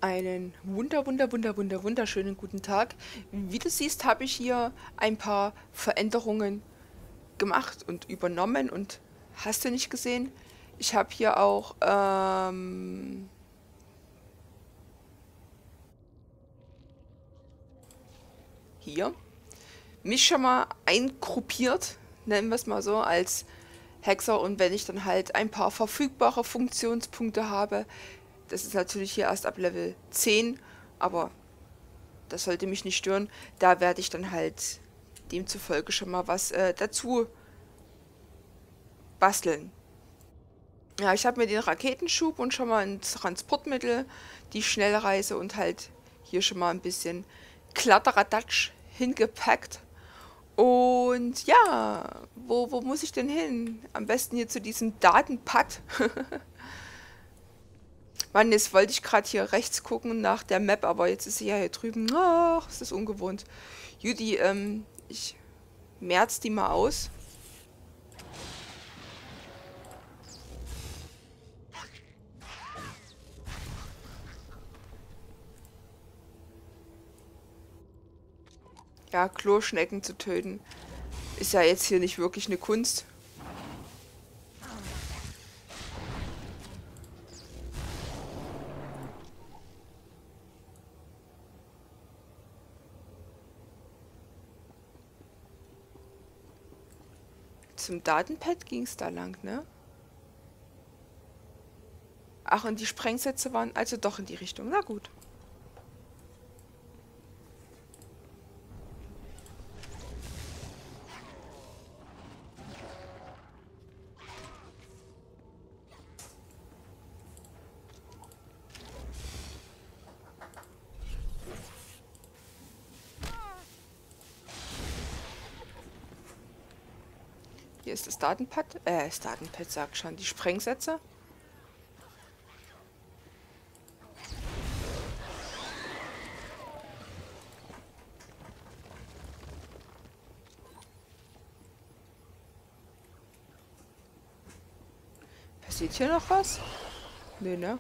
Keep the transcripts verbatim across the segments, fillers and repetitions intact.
Einen wunder, wunder, wunder, wunder, wunderschönen guten Tag. Wie du siehst, habe ich hier ein paar Veränderungen gemacht und übernommen und hast du nicht gesehen? Ich habe hier auch ähm, hier mich schon mal eingruppiert, nennen wir es mal so, als Hexer, und wenn ich dann halt ein paar verfügbare Funktionspunkte habe, das ist natürlich hier erst ab Level zehn, aber das sollte mich nicht stören. Da werde ich dann halt demzufolge schon mal was äh, dazu basteln. Ja, ich habe mir den Raketenschub und schon mal ein Transportmittel, die Schnellreise und halt hier schon mal ein bisschen Kladderadatsch hingepackt. Und ja, wo, wo muss ich denn hin? Am besten hier zu diesem Datenpad. Mann, jetzt wollte ich gerade hier rechts gucken nach der Map, aber jetzt ist sie ja hier drüben. Ach, ist das ungewohnt. Judy, ähm, ich merz die mal aus. Ja, Kloschnecken zu töten ist ja jetzt hier nicht wirklich eine Kunst. Zum Datenpad ging es da lang, ne? Ach, und die Sprengsätze waren also doch in die Richtung. Na gut. Hier ist das Datenpad. Äh, das Datenpad sagt schon. Die Sprengsätze. Passiert hier noch was? Nee, ne?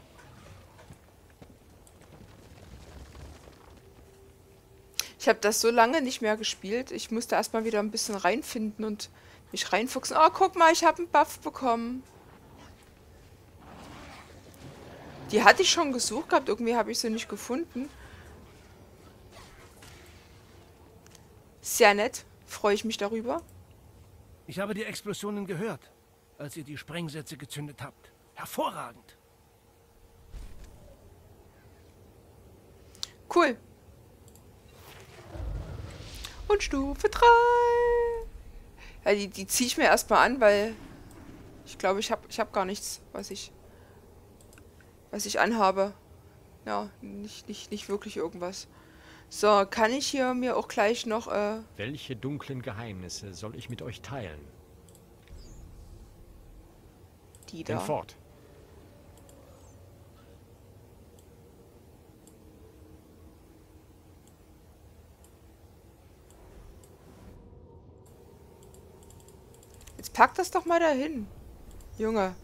Ich habe das so lange nicht mehr gespielt. Ich musste erstmal wieder ein bisschen reinfinden und mich reinfuchsen. Oh, guck mal, ich habe einen Buff bekommen. Die hatte ich schon gesucht gehabt. Irgendwie habe ich sie nicht gefunden. Sehr nett. Freue ich mich darüber. Ich habe die Explosionen gehört, als ihr die Sprengsätze gezündet habt. Hervorragend. Cool. Und Stufe drei. Ja, die, die ziehe ich mir erstmal an, weil ich glaube, ich habe ich hab gar nichts, was ich was ich anhabe. Ja, nicht, nicht, nicht wirklich irgendwas. So, kann ich hier mir auch gleich noch, äh... Welche dunklen Geheimnisse soll ich mit euch teilen? Die da. Hinfort. Jetzt pack das doch mal dahin, Junge.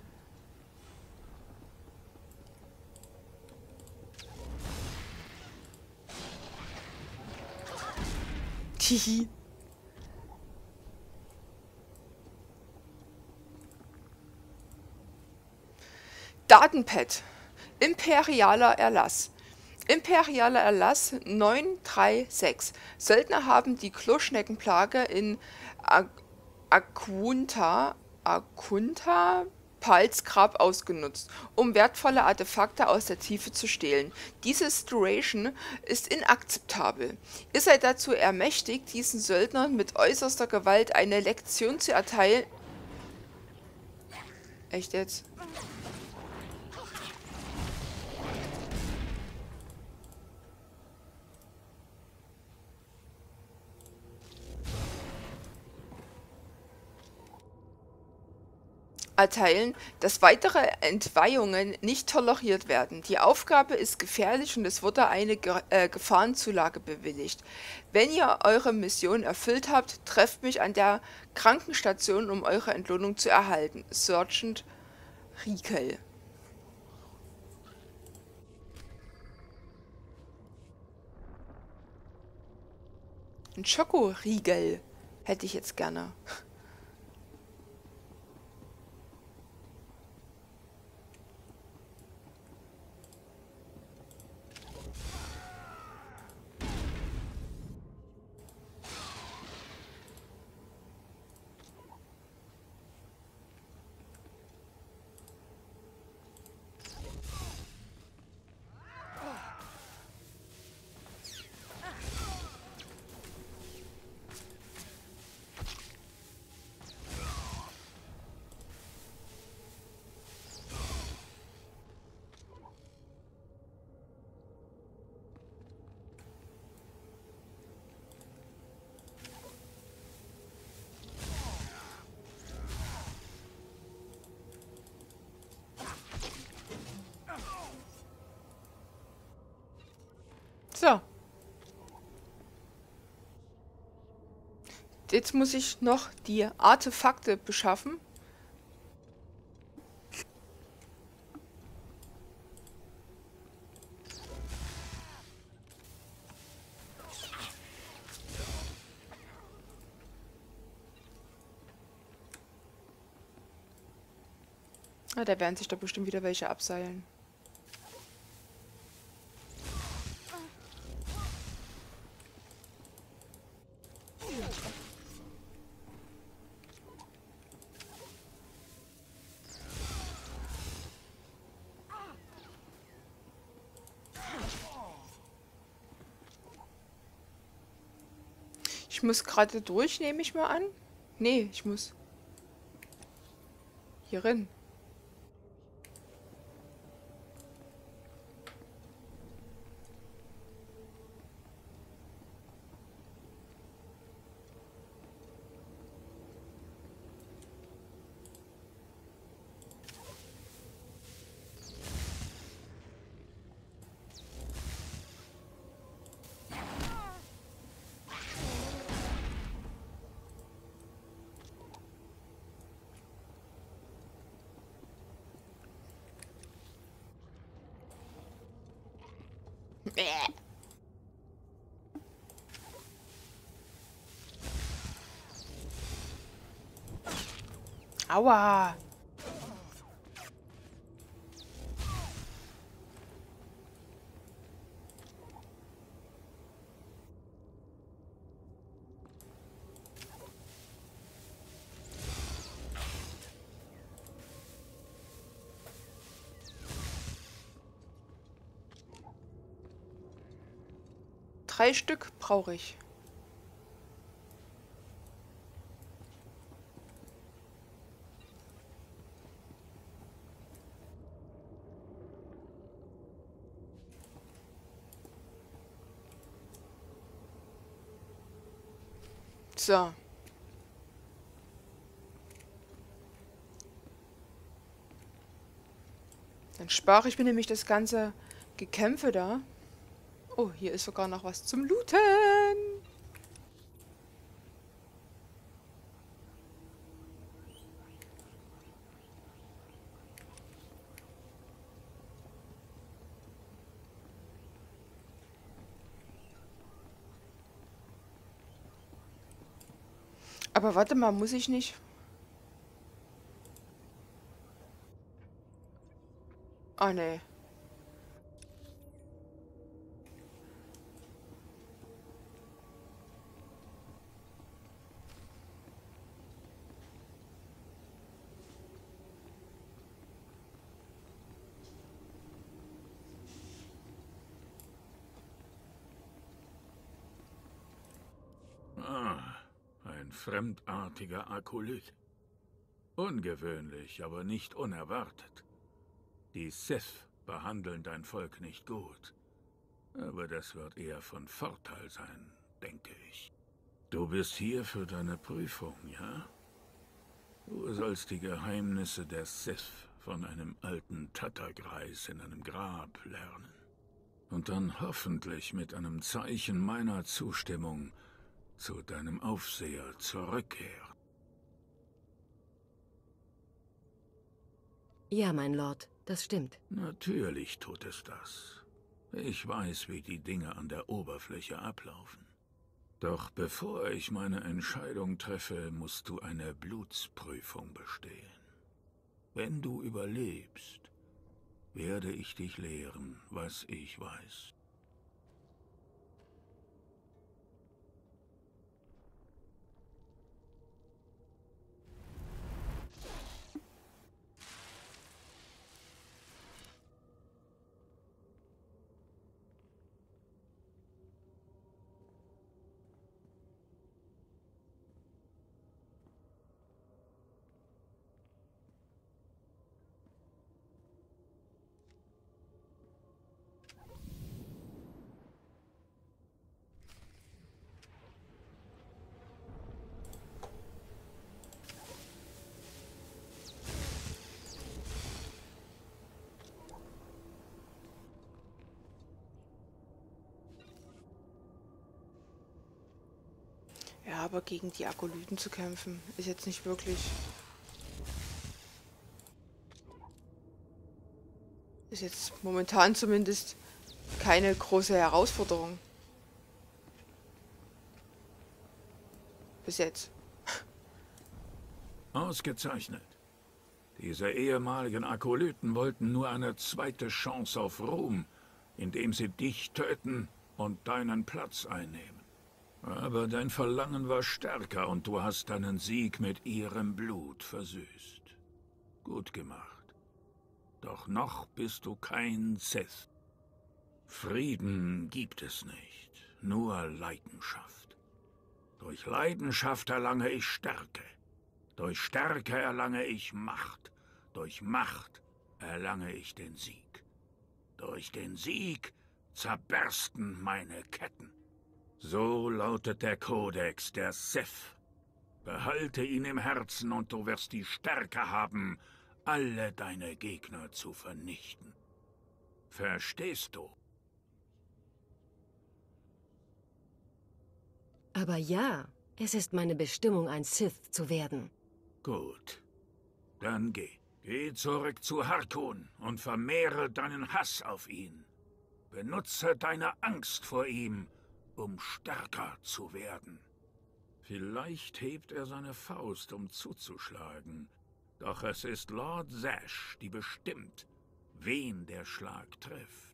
Tihi. Datenpad. Imperialer Erlass. Imperialer Erlass neun drei sechs. Söldner haben die Kloschneckenplage in Akunta, Akunta Palsgrab ausgenutzt, um wertvolle Artefakte aus der Tiefe zu stehlen. Diese Situation ist inakzeptabel. Ihr seid dazu ermächtigt, diesen Söldnern mit äußerster Gewalt eine Lektion zu erteilen. Echt jetzt? Erteilen, dass weitere Entweihungen nicht toleriert werden. Die Aufgabe ist gefährlich und es wurde eine Ge äh, Gefahrenzulage bewilligt. Wenn ihr eure Mission erfüllt habt, trefft mich an der Krankenstation, um eure Entlohnung zu erhalten. Sergeant Riekel. Ein Schokoriegel hätte ich jetzt gerne. So. Jetzt muss ich noch die Artefakte beschaffen. Ah, da werden sich doch bestimmt wieder welche abseilen. Ich muss gerade durch, nehme ich mal an. Nee, ich muss hier rein. Bäh. Aua. Drei Stück brauche ich. So. Dann spare ich mir nämlich das ganze Gekämpfe da. Oh, hier ist sogar noch was zum Looten. Aber warte mal, muss ich nicht? Ah, nee. Ah, ein fremdartiger Akolyt. Ungewöhnlich, aber nicht unerwartet. Die Sith behandeln dein Volk nicht gut. Aber das wird eher von Vorteil sein, denke ich. Du bist hier für deine Prüfung, ja? Du sollst die Geheimnisse der Sith von einem alten Tattergreis in einem Grab lernen. Und dann hoffentlich mit einem Zeichen meiner Zustimmung zu deinem Aufseher zurückkehren. Ja, mein Lord, das stimmt. Natürlich tut es das. Ich weiß, wie die Dinge an der Oberfläche ablaufen. Doch bevor ich meine Entscheidung treffe, musst du eine Blutsprüfung bestehen. Wenn du überlebst, werde ich dich lehren, was ich weiß. Ja, aber gegen die Akolyten zu kämpfen, ist jetzt nicht wirklich... Ist jetzt momentan zumindest keine große Herausforderung. Bis jetzt. Ausgezeichnet. Diese ehemaligen Akolyten wollten nur eine zweite Chance auf Ruhm, indem sie dich töten und deinen Platz einnehmen. Aber dein Verlangen war stärker und du hast deinen Sieg mit ihrem Blut versüßt. Gut gemacht. Doch noch bist du kein Sith. Frieden gibt es nicht, nur Leidenschaft. Durch Leidenschaft erlange ich Stärke. Durch Stärke erlange ich Macht. Durch Macht erlange ich den Sieg. Durch den Sieg zerbersten meine Ketten. So lautet der Kodex der Sith. Behalte ihn im Herzen und du wirst die Stärke haben, alle deine Gegner zu vernichten. Verstehst du? Aber ja, es ist meine Bestimmung, ein Sith zu werden. Gut. Dann geh. Geh zurück zu Harkon und vermehre deinen Hass auf ihn. Benutze deine Angst vor ihm, um stärker zu werden. Vielleicht hebt er seine Faust, um zuzuschlagen. Doch es ist Lord Zash, die bestimmt, wen der Schlag trifft.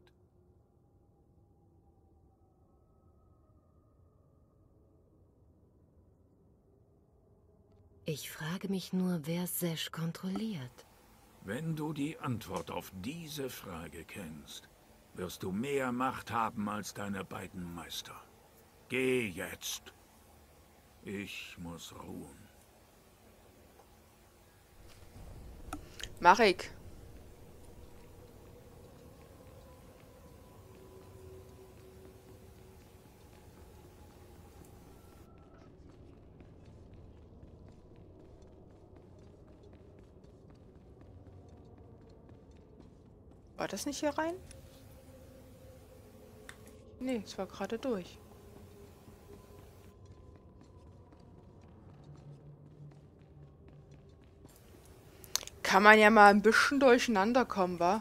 Ich frage mich nur, wer Zash kontrolliert. Wenn du die Antwort auf diese Frage kennst, wirst du mehr Macht haben als deine beiden Meister. Geh jetzt. Ich muss ruhen. Marek. War das nicht hier rein? Nee, es war gerade durch. Kann man ja mal ein bisschen durcheinander kommen, wa?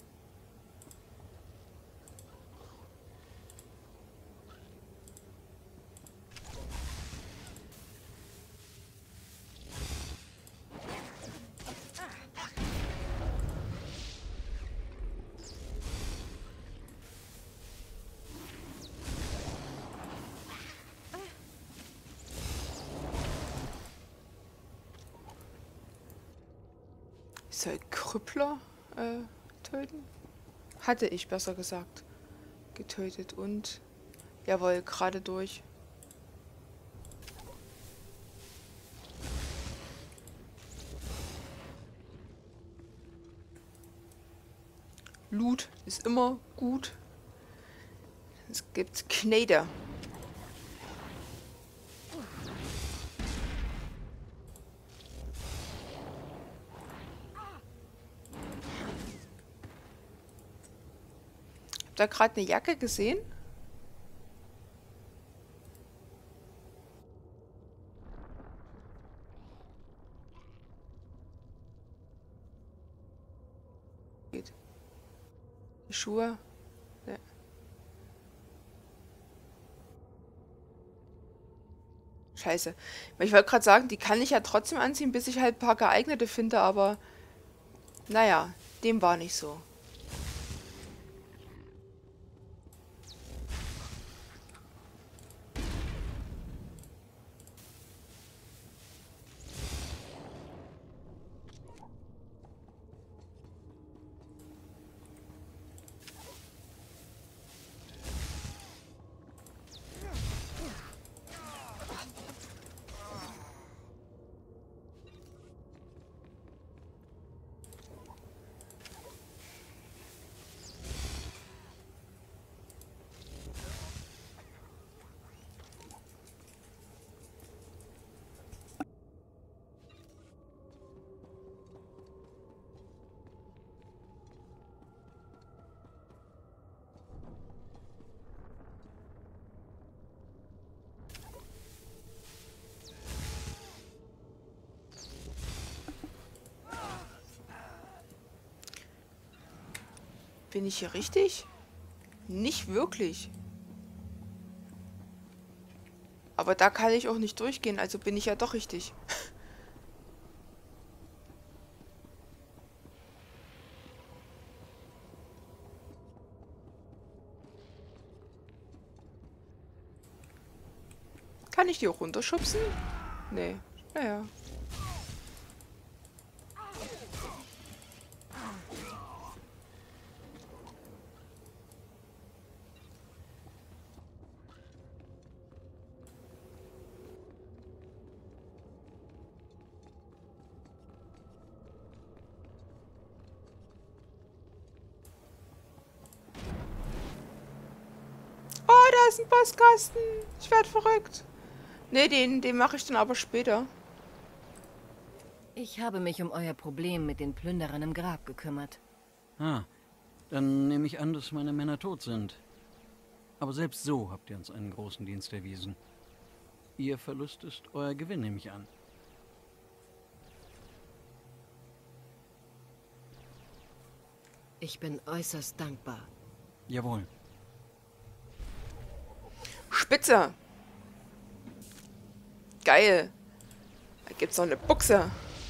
Soll Krüppler äh, töten? Hatte ich besser gesagt. Getötet und... Jawohl, gerade durch. Loot ist immer gut. Es gibt Knete. Habt ihr gerade eine Jacke gesehen? Geht. Die Schuhe. Ja. Scheiße. Ich wollte gerade sagen, die kann ich ja trotzdem anziehen, bis ich halt ein paar geeignete finde, aber naja, dem war nicht so. Bin ich hier richtig? Nicht wirklich. Aber da kann ich auch nicht durchgehen, also bin ich ja doch richtig. Kann ich die auch runterschubsen? Nee. Naja. Oh, da ist ein Postkasten. Ich werde verrückt. Nee, den, den mache ich dann aber später. Ich habe mich um euer Problem mit den Plünderern im Grab gekümmert. Ah, dann nehme ich an, dass meine Männer tot sind. Aber selbst so habt ihr uns einen großen Dienst erwiesen. Ihr Verlust ist euer Gewinn, nehme ich an. Ich bin äußerst dankbar. Jawohl. Spitze. Geil. Da gibt's noch eine Buchse.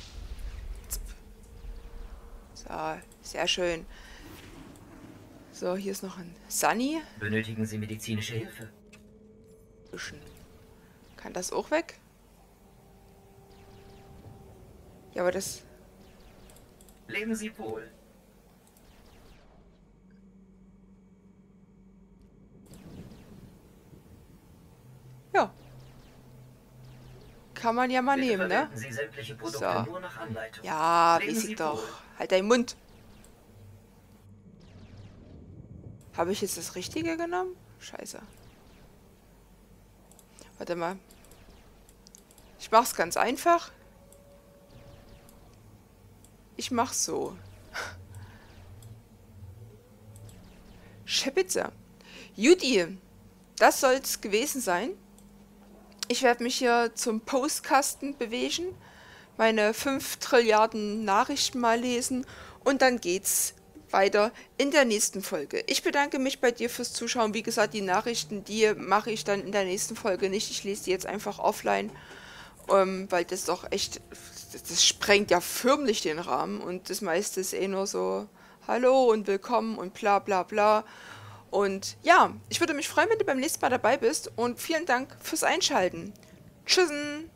So, sehr schön. So, hier ist noch ein Sunny. Benötigen Sie medizinische Hilfe? Kann das auch weg? Ja, aber das... Leben Sie wohl. Ja. Kann man ja mal Bitte nehmen, ne? verwenden Sie sämtliche Produkte So. nur nach Anleitung. Ja, Leben weiß Sie ich doch. wohl. Halt deinen Mund. Habe ich jetzt das Richtige genommen? Scheiße. Warte mal. Ich mach's ganz einfach. Ich mach's so. Schepitze. Judy, das soll's gewesen sein. Ich werde mich hier zum Postkasten bewegen, meine fünf Trilliarden Nachrichten mal lesen und dann geht's weiter in der nächsten Folge. Ich bedanke mich bei dir fürs Zuschauen. Wie gesagt, die Nachrichten, die mache ich dann in der nächsten Folge nicht. Ich lese die jetzt einfach offline, ähm, weil das doch echt, das, das sprengt ja förmlich den Rahmen und das meiste ist eh nur so Hallo und willkommen und bla bla bla. Und ja, ich würde mich freuen, wenn du beim nächsten Mal dabei bist und vielen Dank fürs Einschalten. Tschüssen!